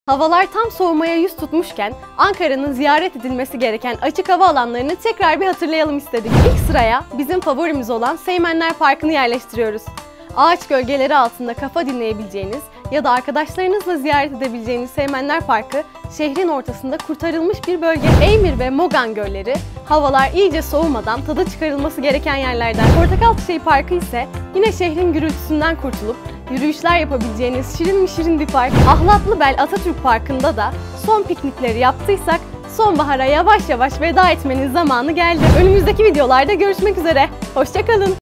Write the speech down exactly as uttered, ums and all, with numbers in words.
Havalar tam soğumaya yüz tutmuşken Ankara'nın ziyaret edilmesi gereken açık hava alanlarını tekrar bir hatırlayalım istedik. İlk sıraya bizim favorimiz olan Seymenler Parkı'nı yerleştiriyoruz. Ağaç gölgeleri altında kafa dinleyebileceğiniz ya da arkadaşlarınızla ziyaret edebileceğiniz Seymenler Parkı, şehrin ortasında kurtarılmış bir bölge. Eymir ve Mogan gölleri, havalar iyice soğumadan tadı çıkarılması gereken yerlerden. Portakal Çiçeği Parkı ise yine şehrin gürültüsünden kurtulup yürüyüşler yapabileceğiniz şirin mi şirin bir park. Ahlatlıbel Atatürk Parkı'nda da son piknikleri yaptıysak sonbahara yavaş yavaş veda etmenin zamanı geldi. Önümüzdeki videolarda görüşmek üzere. Hoşça kalın.